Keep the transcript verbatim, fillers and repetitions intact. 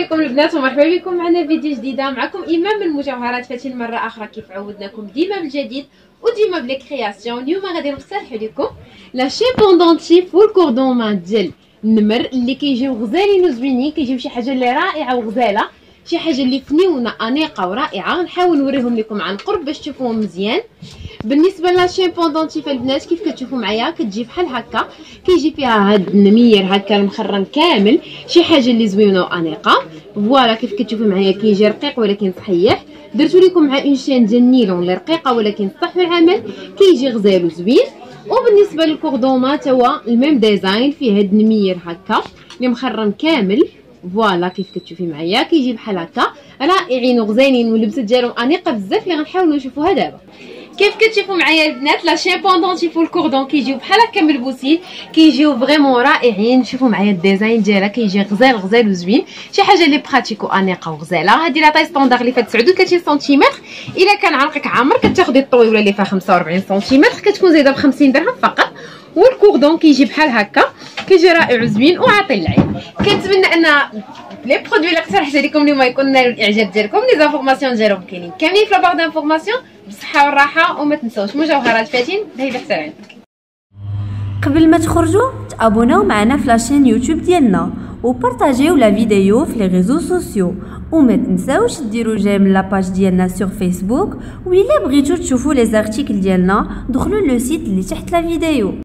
عليكم البنات ومرحبا بكم معنا فيديو جديده. معكم ايمان من مجوهرات فاتن مره اخرى كيف عودناكم ديما بالجديد وديما بلي كرياسيون. اليوم غادي نقترح لكم لا شين بوندونتيف والكوردون مان ديال النمر اللي كيجيو غزالين وزوينين، كيجيو شي حاجه اللي رائعه وغزاله، شي حاجه اللي فنيونه انيقه ورائعه. نحاول نوريهم لكم عن قرب باش تشوفوهم مزيان. بالنسبه لا شين بوندونتيف البنات كيف كتشوفوا معايا كتجي بحال هكا، كيجي فيها هاد النمير هكا المخرم كامل، شي حاجه اللي زوينه وانيقه. فوالا كيف كتشوفوا معايا كيجي رقيق ولكن صحيح. درتو لكم مع اون شين ديال النيلون اللي رقيقه ولكن صح العمل، كيجي غزال وزوين. وبالنسبه للكوردون ما تا هو الميم ديزاين، فيه هاد النمير هكا اللي مخرم كامل. فوالا كيف كتشوفي معايا كيجي بحال هكا رائعين وغزالين، واللبسه ديالهم انيقه بزاف اللي غنحاولوا نشوفوها دابا. كيف كتشوفوا معايا البنات لا شين بوندونتيف والكوردون كيجيو بحال هكا ملبوسين، كيجيو فريمون رائعين. شوفوا معايا الديزاين ديالها كيجي غزال غزال وزوين، شي حاجه اللي براتيك وانيقه وغزاله. هذه لا طاي ستوندار اللي فيها تسعة وثلاثين سنتيمتر، الا كان عنقك عامر كتاخدي الطويله اللي فيها خمسة وأربعين سنتيمتر كتكون زايده ب خمسين درهم فقط. والكوردون كيجي بحال هكا، كيجي رائع وزوين وعاطي العين. كنتمنى ان لي برودوي اللي اقترحت عليكم اليوم يكون نالوا الاعجاب ديالكم. لي زانفورماسيون ديالهم كاينين كاملين في لاباغ دانفورماسيون بالصحه والراحه. وما تنساوش مجوهرات فاتن هيدا حتى عندك. قبل ما تخرجوا تابوناو معنا في لاشين يوتيوب ديالنا وبارطاجيو لا فيديو في لي ريزو سوسيو، وما تنساوش ديروا جيم لاباج ديالنا سور فيسبوك. وإلا بغيتو تشوفوا لي زارتيكل ديالنا دخلوا لو سيت اللي تحت لا فيديو.